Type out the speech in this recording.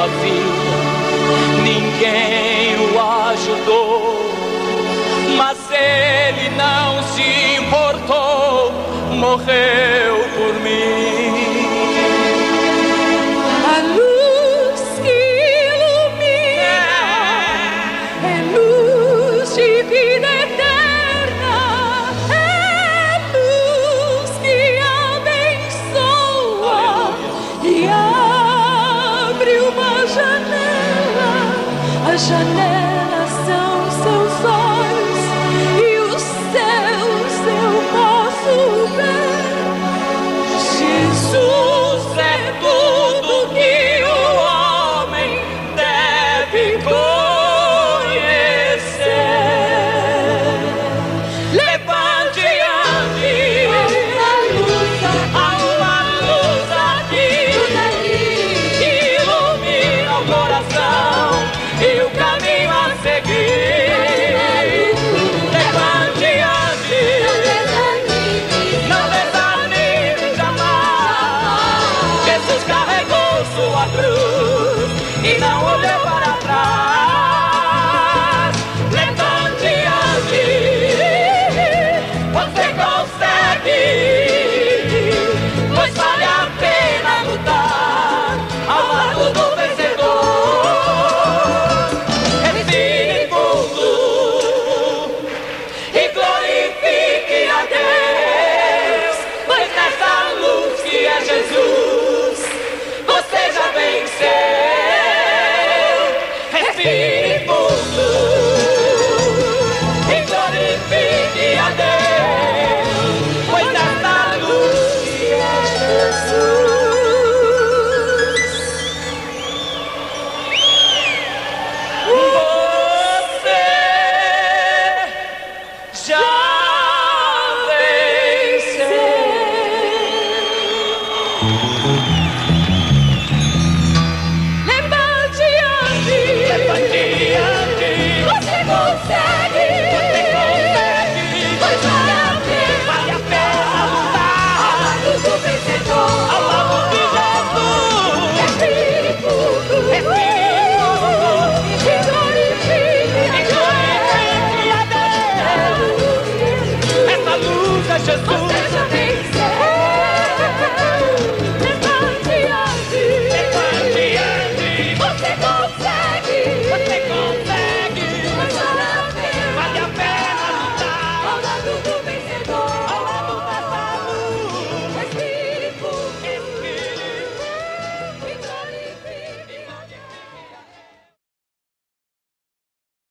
sozinho, ninguém o ajudou, mas ele não se importou, morreu por mim. A luz que ilumina é luz de vida eterna, é luz que abençoa e abre uma janela. As janelas são seus olhos e os céus eu posso ver. Jesus é tudo que o homem deve conhecer. Levante e ande, há uma luz aqui que ilumina o coração e o caminho a seguir. Levante e ande, não desanime jamais. Jesus carregou sua cruz e não olhou para trás. Levante e ande, você consegue, pois vale a pena lutar ao lado do vencedor. Respire fundo e glorifique a Deus, pois nessa luz que é Jesus, você já venceu. Respire fundo e glorifique a Deus, pois nessa luz que é Jesus. Você já venceu. Levante e ande, você consegue, pois vale a pena lutar ao lado do vencedor, ao lado de Jesus. Respire fundo, e glorifique a Deus. Essa luz é Jesus.